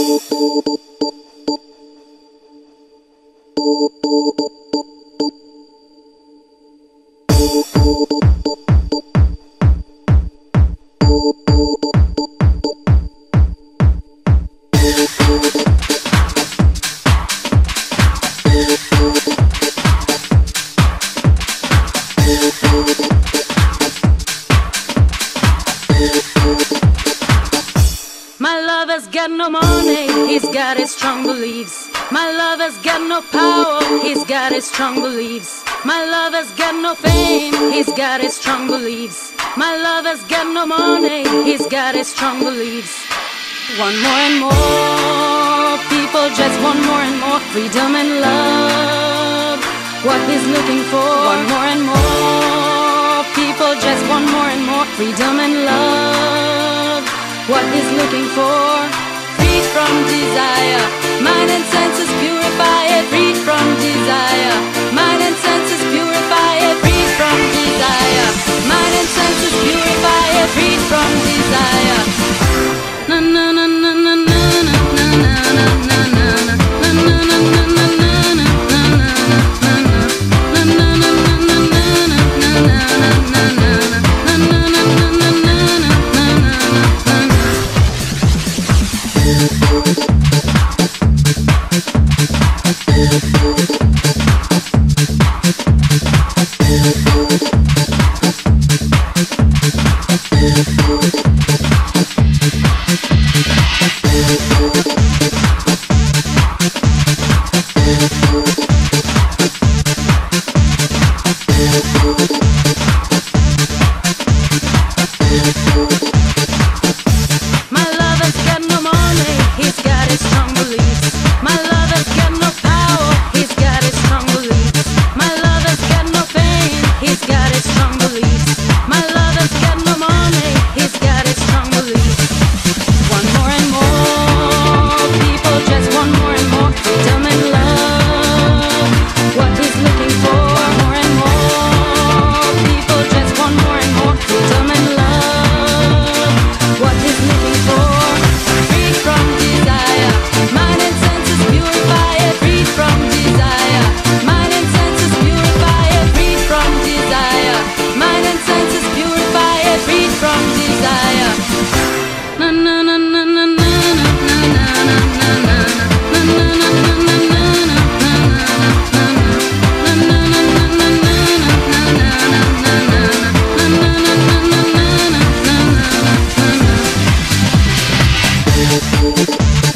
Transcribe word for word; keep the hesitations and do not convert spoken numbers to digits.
My lover's got no money, he's got his strong beliefs. My lover's got no power, he's got his strong beliefs. My lover's got no fame, he's got his strong beliefs. My lover's got no money, he's got his strong beliefs. One more and more, people just want more and more freedom and love, what he's looking for. One more and more, people just want more and more freedom and love, what he's looking for. Freed from desire, mind and senses purify it. Freed from desire, mind and senses purify it. Freed from desire, mind and senses purify it. Freed from desire. Na na na na na na na na na na na na na na We'll be right back.